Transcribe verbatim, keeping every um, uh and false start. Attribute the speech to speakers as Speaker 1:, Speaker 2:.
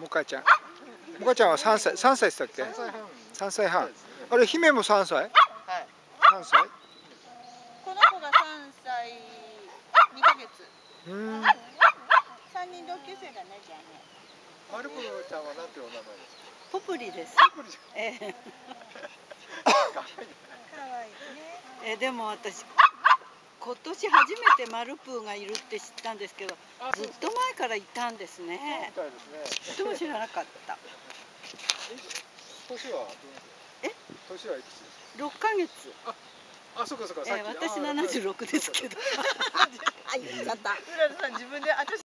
Speaker 1: 向井ちゃん。向井ちゃんは三歳、三歳でしたっけ？三歳半。あれ、姫も三歳？三歳？
Speaker 2: この子が三歳二ヶ月。
Speaker 1: うん。
Speaker 2: 三人同級生だね、じゃあね。
Speaker 3: マルコちゃんはなんていうお名前ですか？
Speaker 2: ポプリです。ええ。可愛いね。え、でも私今年初めてマルプーがいるって知ったんですけど、ずっと前からいたんですね。
Speaker 3: そうみたいですね。
Speaker 2: ちょっとも知らなかった。
Speaker 3: 年は？
Speaker 2: え？
Speaker 3: 年はいくつですか？
Speaker 2: 六ヶ月。
Speaker 3: あ、あ、そうかそうか。
Speaker 2: え、私七十六ですけど。あ、言っちゃった。うららさん自分で私